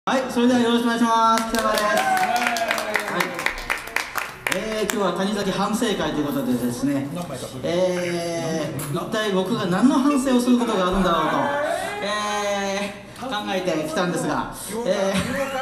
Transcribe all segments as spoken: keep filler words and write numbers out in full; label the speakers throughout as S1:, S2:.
S1: はい、それではよろしくお願いします。北川です。はい、えー、今日は谷崎反省会ということでですね、えー、一体僕が何の反省をすることがあるんだろうと、えー、考えてきたんですが、えー、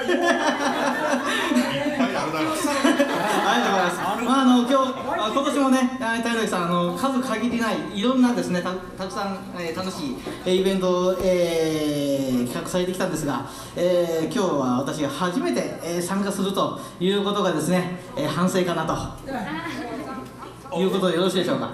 S1: ありがとうございます。まあ、あの今日今年もね、谷崎さん、あの数限りないいろんなですね、た, たくさん、えー、楽しいイベントを、えー、企画されてきたんですが、えー、今日は私が初めて、えー、参加するということがですね、えー、反省かなということでよろしいでしょうか。はい。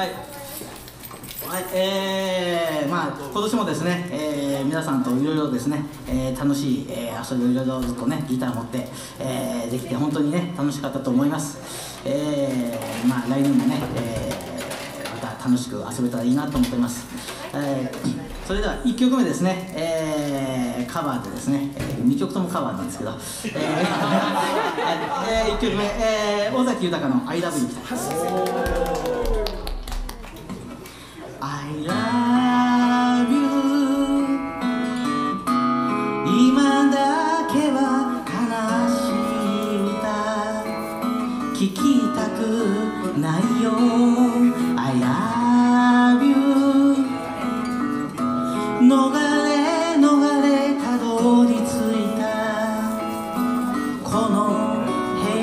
S1: はい、えー、まあ今年もですね、えー、皆さんといろいろですね、えー、楽しい、えー、遊びをいろいろずっとねギター持って、えー、できて本当にね楽しかったと思います。えー、まあ来年もね、えー、また楽しく遊べたらいいなと思っています。えー、それではいっきょくめですね、えー、カバーでですね、えー、にきょくともカバーなんですけど、えーえー、いっきょくめ、えー、尾崎豊の「アイラブユー」に来たいます。I love you 今だけは悲しい歌聞きたくないよ I love you 逃れ逃れたどり着いたこの部屋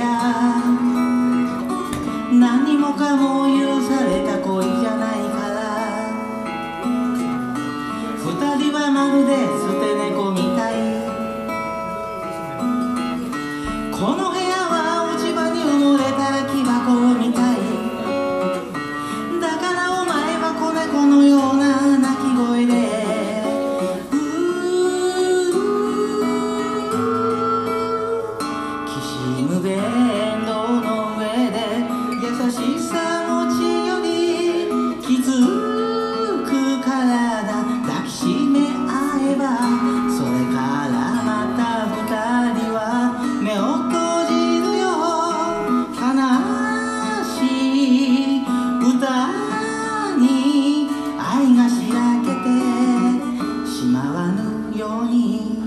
S1: 何もかも許された恋じゃない二人はまるで捨て猫みたいこの部屋は落ち葉に埋もれた木箱みたいだからお前は子猫のような鳴き声でうーきしむベンドの上で優しさ持ちより気づくからだ抱きしめ合えばそれからまた二人は目を閉じるよ悲しい歌に愛がしらけてしまわぬように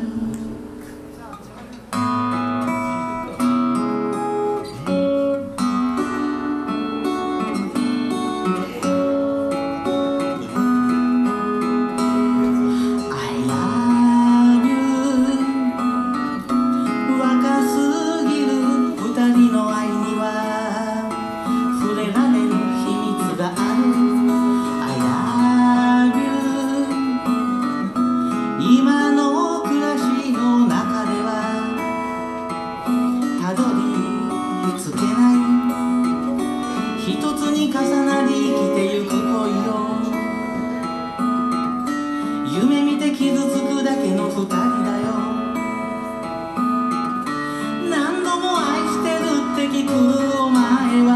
S1: 今の暮らしの中ではたどり着けない一つに重なり生きてゆく恋を夢見て傷つくだけの二人だよ何度も愛してるって聞くお前は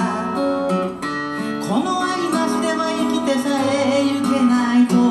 S1: この愛なしでは生きてさえゆけないと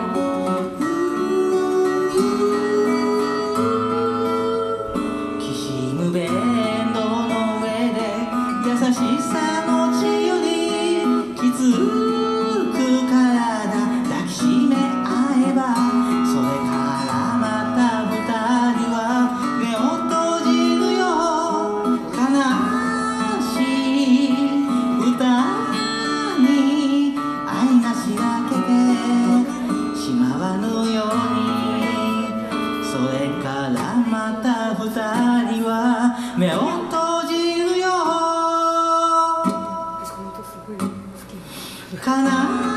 S1: 優しさ持ちより気づくからだ抱きしめ合えばそれからまた二人は目を閉じるよ悲しい歌に愛がしらけてしまわぬようにそれからまた二人は目を閉じるよかな